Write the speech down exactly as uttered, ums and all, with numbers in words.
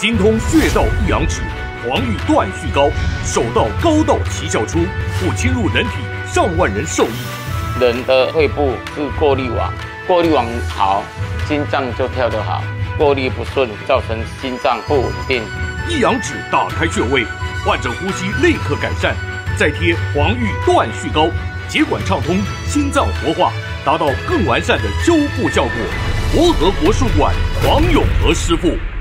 精通穴道一阳指，黄玉断续膏，手到高道奇效出，不侵入人体，上万人受益。 人的肺部是过滤网，过滤网好，心脏就跳得好；过滤不顺，造成心脏不稳定。 一阳指打开穴位，患者呼吸立刻改善。再贴黄玉断续膏，血管畅通，心脏活化，达到更完善的修复效果。国和国术馆黄永和师傅。